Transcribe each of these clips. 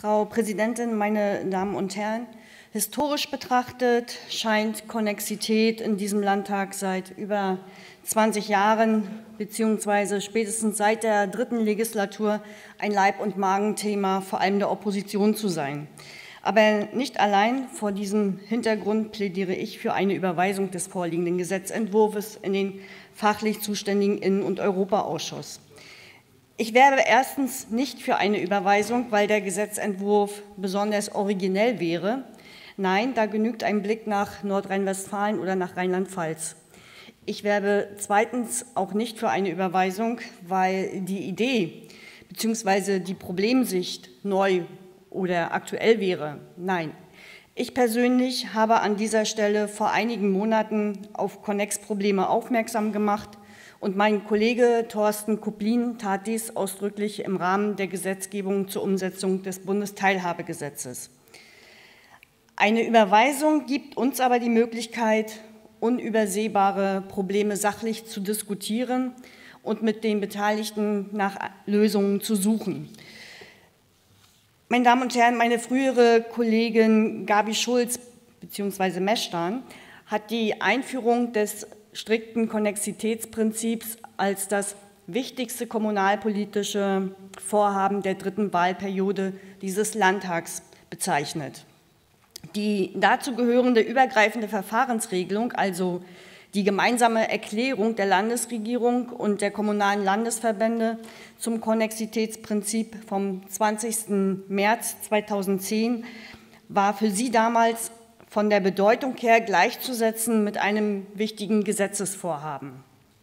Frau Präsidentin, meine Damen und Herren! Historisch betrachtet scheint Konnexität in diesem Landtag seit über 20 Jahren beziehungsweise spätestens seit der 3. Legislatur ein Leib- und Magenthema vor allem der Opposition zu sein. Aber nicht allein vor diesem Hintergrund plädiere ich für eine Überweisung des vorliegenden Gesetzentwurfs in den fachlich zuständigen Innen- und Europaausschuss. Ich werbe erstens nicht für eine Überweisung, weil der Gesetzentwurf besonders originell wäre. Nein, da genügt ein Blick nach Nordrhein-Westfalen oder nach Rheinland-Pfalz. Ich werbe zweitens auch nicht für eine Überweisung, weil die Idee bzw. die Problemsicht neu oder aktuell wäre. Nein, ich persönlich habe an dieser Stelle vor einigen Monaten auf Connex-Probleme aufmerksam gemacht und mein Kollege Thorsten Kuplin tat dies ausdrücklich im Rahmen der Gesetzgebung zur Umsetzung des Bundesteilhabegesetzes. Eine Überweisung gibt uns aber die Möglichkeit, unübersehbare Probleme sachlich zu diskutieren und mit den Beteiligten nach Lösungen zu suchen. Meine Damen und Herren, meine frühere Kollegin Gabi Schulz bzw. Meshtan hat die Einführung des strikten Konnexitätsprinzips als das wichtigste kommunalpolitische Vorhaben der 3. Wahlperiode dieses Landtags bezeichnet. Die dazu gehörende übergreifende Verfahrensregelung, also die gemeinsame Erklärung der Landesregierung und der kommunalen Landesverbände zum Konnexitätsprinzip vom 20. März 2010, war für sie damals von der Bedeutung her gleichzusetzen mit einem wichtigen Gesetzesvorhaben.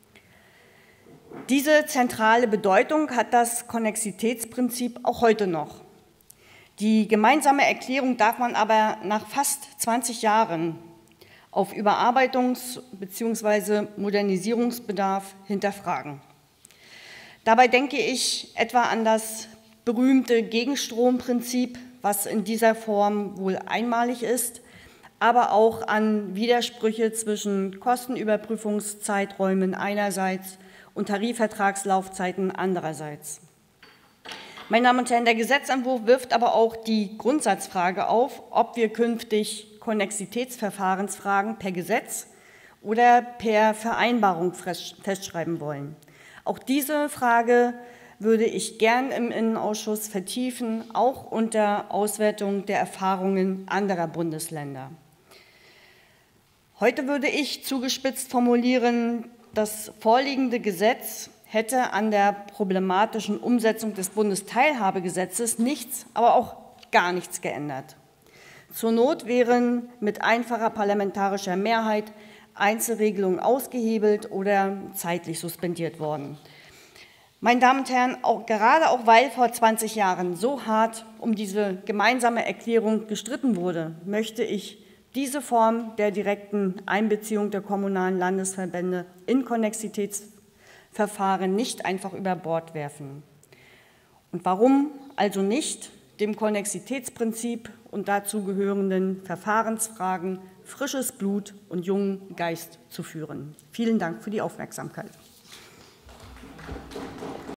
Diese zentrale Bedeutung hat das Konnexitätsprinzip auch heute noch. Die gemeinsame Erklärung darf man aber nach fast 20 Jahren auf Überarbeitungs- bzw. Modernisierungsbedarf hinterfragen. Dabei denke ich etwa an das berühmte Gegenstromprinzip, was in dieser Form wohl einmalig ist, aber auch an Widersprüche zwischen Kostenüberprüfungszeiträumen einerseits und Tarifvertragslaufzeiten andererseits. Meine Damen und Herren, der Gesetzentwurf wirft aber auch die Grundsatzfrage auf, ob wir künftig Konnexitätsverfahrensfragen per Gesetz oder per Vereinbarung festschreiben wollen. Auch diese Frage würde ich gern im Innenausschuss vertiefen, auch unter Auswertung der Erfahrungen anderer Bundesländer. Heute würde ich zugespitzt formulieren, das vorliegende Gesetz hätte an der problematischen Umsetzung des Bundesteilhabegesetzes nichts, aber auch gar nichts geändert. Zur Not wären mit einfacher parlamentarischer Mehrheit Einzelregelungen ausgehebelt oder zeitlich suspendiert worden. Meine Damen und Herren, gerade auch weil vor 20 Jahren so hart um diese gemeinsame Erklärung gestritten wurde, möchte ich diese Form der direkten Einbeziehung der kommunalen Landesverbände in Konnexitätsverfahren nicht einfach über Bord werfen. Und warum also nicht dem Konnexitätsprinzip und dazu gehörenden Verfahrensfragen frisches Blut und jungen Geist zu führen? Vielen Dank für die Aufmerksamkeit.